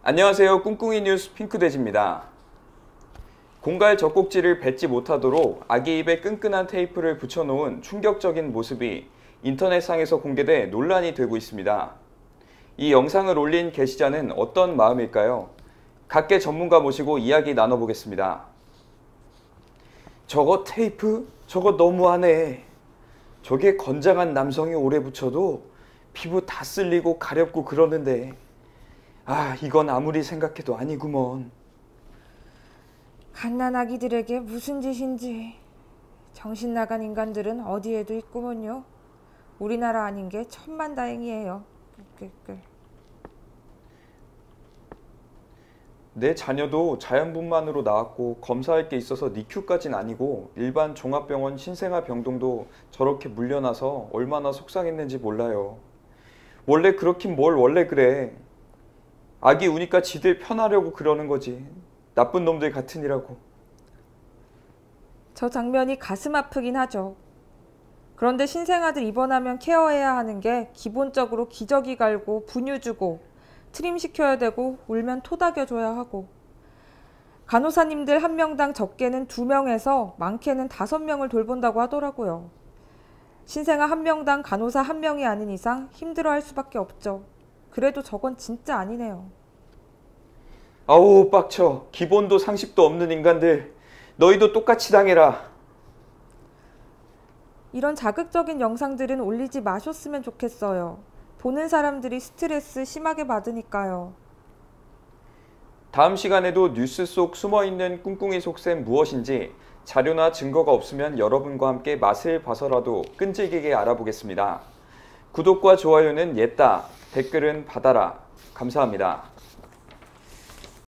안녕하세요. 꿍꿍이 뉴스 핑크돼지입니다. 공갈 젖꼭지를 뱉지 못하도록 아기 입에 끈끈한 테이프를 붙여놓은 충격적인 모습이 인터넷상에서 공개돼 논란이 되고 있습니다. 이 영상을 올린 게시자는 어떤 마음일까요? 각계 전문가 모시고 이야기 나눠보겠습니다. 저거 테이프? 저거 너무하네. 저게 건장한 남성이 오래 붙여도 피부 다 쓸리고 가렵고 그러는데 이건 아무리 생각해도 아니구먼. 갓난아기들에게 무슨 짓인지. 정신 나간 인간들은 어디에도 있구먼요. 우리나라 아닌 게 천만다행이에요. 내 자녀도 자연분만으로 나왔고 검사할 게 있어서 니큐까진 아니고 일반 종합병원 신생아병동도 저렇게 물려놔서 얼마나 속상했는지 몰라요. 원래 그렇긴 뭘 원래 그래. 아기 우니까 지들 편하려고 그러는 거지. 나쁜 놈들 같으니라고. 저 장면이 가슴 아프긴 하죠. 그런데 신생아들 입원하면 케어해야 하는 게 기본적으로 기저귀 갈고 분유 주고 트림 시켜야 되고 울면 토닥여줘야 하고, 간호사님들 한 명당 적게는 2명에서 많게는 5명을 돌본다고 하더라고요. 신생아 한 명당 간호사 1명이 아닌 이상 힘들어할 수밖에 없죠. 그래도 저건 진짜 아니네요. 아우 빡쳐. 기본도 상식도 없는 인간들. 너희도 똑같이 당해라. 이런 자극적인 영상들은 올리지 마셨으면 좋겠어요. 보는 사람들이 스트레스 심하게 받으니까요. 다음 시간에도 뉴스 속 숨어있는 꿍꿍이 속셈 무엇인지 자료나 증거가 없으면 여러분과 함께 맛을 봐서라도 끈질기게 알아보겠습니다. 구독과 좋아요는 옛다, 댓글은 받아라. 감사합니다.